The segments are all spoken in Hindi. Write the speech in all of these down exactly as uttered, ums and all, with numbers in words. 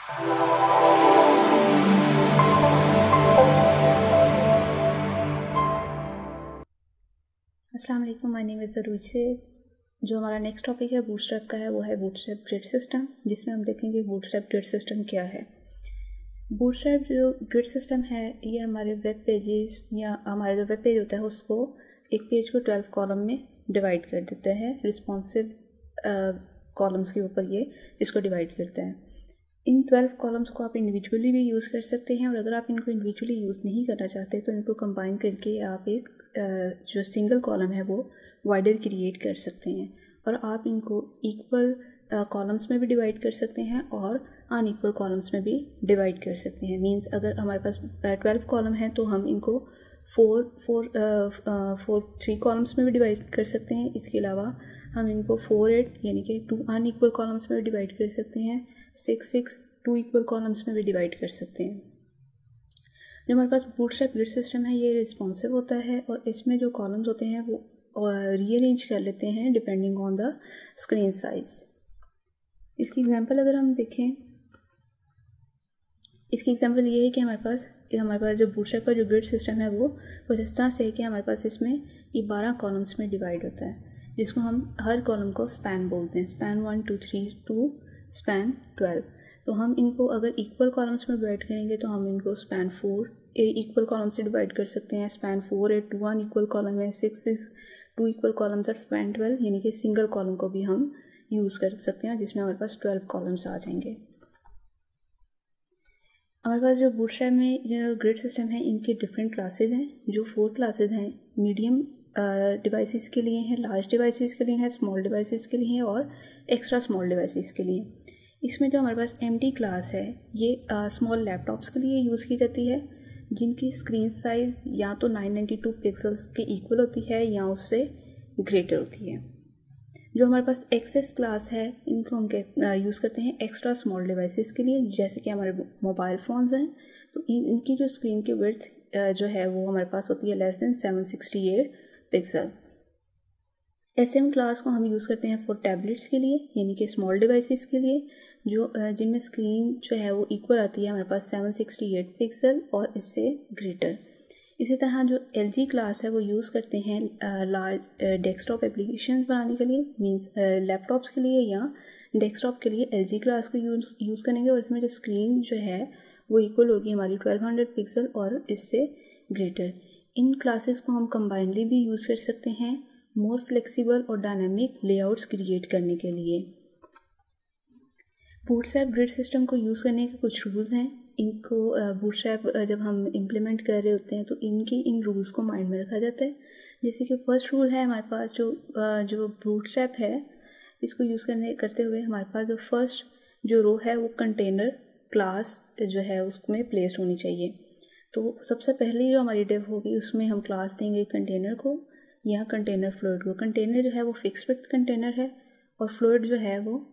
अस्सलाम वालेकुम, माय नेम इज़ ज़रूज से। जो हमारा नेक्स्ट टॉपिक है बूटस्ट्रैप का है वो है बूटस्ट्रैप ग्रिड सिस्टम, जिसमें हम देखेंगे बूटस्ट्रैप ग्रिड सिस्टम क्या है। बूटस्ट्रैप जो ग्रिड सिस्टम है ये हमारे वेब पेजेस या हमारा जो वेब पेज होता है उसको एक पेज को ट्वेल्व कॉलम में डिवाइड कर देता है। रिस्पॉन्सिव कॉलम्स के ऊपर ये इसको डिवाइड करता है। इन ट्वेल्व कॉलम्स को आप इंडिविजुअली भी यूज़ कर सकते हैं, और अगर आप इनको इंडिविजुअली यूज़ नहीं करना चाहते तो इनको कंबाइन करके आप एक जो सिंगल कॉलम है वो वाइडर क्रिएट कर सकते हैं, और आप इनको इक्वल कॉलम्स में भी डिवाइड कर सकते हैं और अनइक्वल कॉलम्स में भी डिवाइड कर सकते हैं। मींस अगर हमारे पास ट्वेल्व कॉलम है तो हम इनको four four four three columns में भी डिवाइड कर सकते हैं। इसके अलावा हम इनको फोर एट यानी कि टू अनइक्वल कॉलम्स में भी डिवाइड कर सकते हैं, six six two equal columns में भी डिवाइड कर सकते हैं। जो हमारे पास बूटस्ट्रैप ग्रिड सिस्टम है ये रिस्पॉन्सिव होता है, और इसमें जो कॉलम्स होते हैं वो रीअरेंज कर लेते हैं depending on the screen size. इसकी एग्जांपल अगर हम देखें, इसकी एग्जांपल ये है कि हमारे पास हमारे पास जो बूटस्ट्रैप का जो ग्रिड सिस्टम है वो कुछ इस तरह से है कि हमारे पास इसमें ये बारह कॉलम्स में डिवाइड होता है, जिसको हम हर कॉलम को स्पैन बोलते हैं। Span one two three two span twelve. तो हम इनको अगर इक्वल कॉलम्स में डिवाइड करेंगे तो हम इनको span four a equal column से डिवाइड कर सकते हैं। स्पैन फोर है टू वन इक्वल कॉलम है, six six two equal columns और स्पैन ट्वेल्व यानी कि सिंगल कॉलम को भी हम यूज़ कर सकते हैं, जिसमें हमारे पास ट्वेल्व कॉलम्स आ जाएंगे। हमारे पास जो बूटस्ट्रैप में जो ग्रिड सिस्टम है इनके डिफरेंट क्लासेस हैं। जो फोर क्लासेस हैं मीडियम डिवाइसेस के लिए हैं, लार्ज डिवाइसेस के लिए हैं, स्मॉल डिवाइसेस के लिए हैं और एक्स्ट्रा स्मॉल डिवाइसेस के लिए। इसमें जो हमारे पास एम डी क्लास है ये स्मॉल लैपटॉप्स के लिए यूज़ की जाती है, जिनकी स्क्रीन साइज़ या तो नाइन नाइंटी टू पिक्सल्स के इक्वल होती है या उससे ग्रेटर होती है। जो हमारे पास एक्सेस क्लास है इनको हम यूज़ करते हैं एक्स्ट्रा स्मॉल डिवाइसेस के लिए, जैसे कि हमारे मोबाइल फ़ोन्स हैं। तो इन इनकी जो स्क्रीन की विड्थ जो है वो हमारे पास होती है less than seven sixty eight pixel. S M class को हम यूज़ करते हैं फॉर टैबलेट्स के लिए यानी कि स्मॉल डिवाइसेस के लिए, जो जिनमें स्क्रीन जो है वो इक्वल आती है हमारे पास सेवन सिक्सटी एट पिक्सल और इससे ग्रेटर। इसी तरह जो एल जी क्लास है वो यूज़ करते हैं लार्ज डेस्कटॉप एप्लीकेशन बनाने के लिए, मींस लैपटॉप्स के लिए या डेस्कटॉप के लिए एल जी क्लास को यूज़ यूज़ करेंगे, और इसमें जो स्क्रीन जो है वो इक्वल होगी हमारी ट्वेल्व हंड्रेड पिक्सल और इससे ग्रेटर। इन क्लासेस को हम कंबाइनली भी यूज़ कर सकते हैं मोर फ्लेक्सिबल और डायनामिक लेआउट्स क्रिएट करने के लिए। बूटस्ट्रैप ग्रिड सिस्टम को यूज़ करने के कुछ रूल्स हैं। इनको बूटस्ट्रैप जब हम इम्प्लीमेंट कर रहे होते हैं तो इनकी इन रूल्स को माइंड में रखा जाता है। जैसे कि फर्स्ट रूल है हमारे पास जो जो बूटस्ट्रैप है इसको यूज़ करने करते हुए हमारे पास जो फर्स्ट जो रो है वो कंटेनर क्लास जो है उसमें प्लेस्ड होनी चाहिए। तो सबसे पहले जो हमारी डिव होगी उसमें हम क्लास देंगे कंटेनर को या कंटेनर फ्लूइड को। कंटेनर जो है वो फिक्स विड्थ कंटेनर है और फ्लूइड जो है वो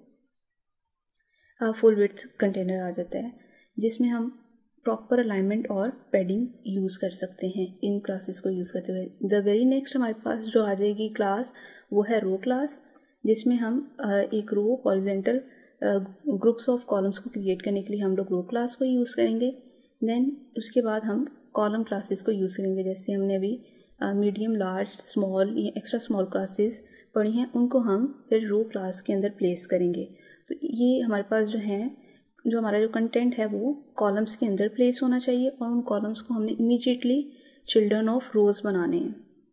फुल विड्थ कंटेनर आ जाता है, जिसमें हम प्रॉपर अलाइनमेंट और पैडिंग यूज़ कर सकते हैं इन क्लासेस को यूज़ करते हुए। द वेरी नेक्स्ट हमारे पास जो आ जाएगी क्लास वो है रो क्लास, जिसमें हम एक row horizontal groups of columns को क्रिएट करने के लिए हम लोग रो क्लास को यूज़ करेंगे। देन उसके बाद हम कॉलम क्लासेस को यूज़ करेंगे, जैसे हमने अभी मीडियम लार्ज स्मॉल या एक्स्ट्रा स्मॉल क्लासेस पढ़ी हैं उनको हम फिर रो क्लास के अंदर प्लेस करेंगे। तो ये हमारे पास जो है जो हमारा जो कंटेंट है वो कॉलम्स के अंदर प्लेस होना चाहिए, और उन कॉलम्स को हमने इमीडिएटली चिल्ड्रन ऑफ रोज बनाने हैं।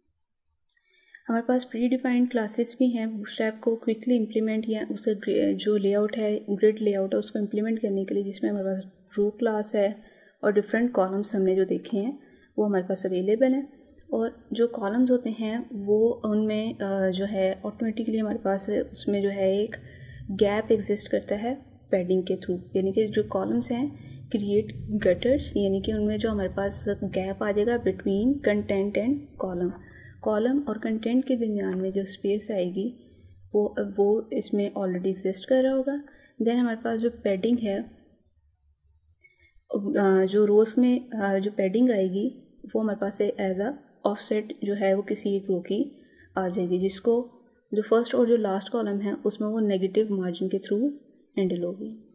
हमारे पास प्री डिफाइंड क्लासेस भी हैं बूटस्ट्रैप को क्विकली इम्प्लीमेंट या उसका जो लेआउट है ग्रिड लेआउट है उसको इम्प्लीमेंट करने के लिए, जिसमें हमारे पास रो क्लास है और डिफरेंट कॉलम्स हमने जो देखे हैं वो हमारे पास अवेलेबल हैं। और जो कॉलम्स होते हैं वो उनमें जो है ऑटोमेटिकली हमारे पास उसमें जो है एक गैप एग्जिस्ट करता है पैडिंग के थ्रू, यानी कि जो कॉलम्स हैं क्रिएट गटर्स, यानी कि उनमें जो हमारे पास गैप आ जाएगा between content and column. Column और कंटेंट के दरमियान में जो स्पेस आएगी वो वो इसमें ऑलरेडी एग्जिस्ट कर रहा होगा। देन हमारे पास जो पैडिंग है जो रोज में जो पैडिंग आएगी वो हमारे पास एज अ ऑफसेट जो है वो किसी एक रो की आ जाएगी, जिसको जो फर्स्ट और जो लास्ट कॉलम है उसमें वो नेगेटिव मार्जिन के थ्रू हैंडल होगी।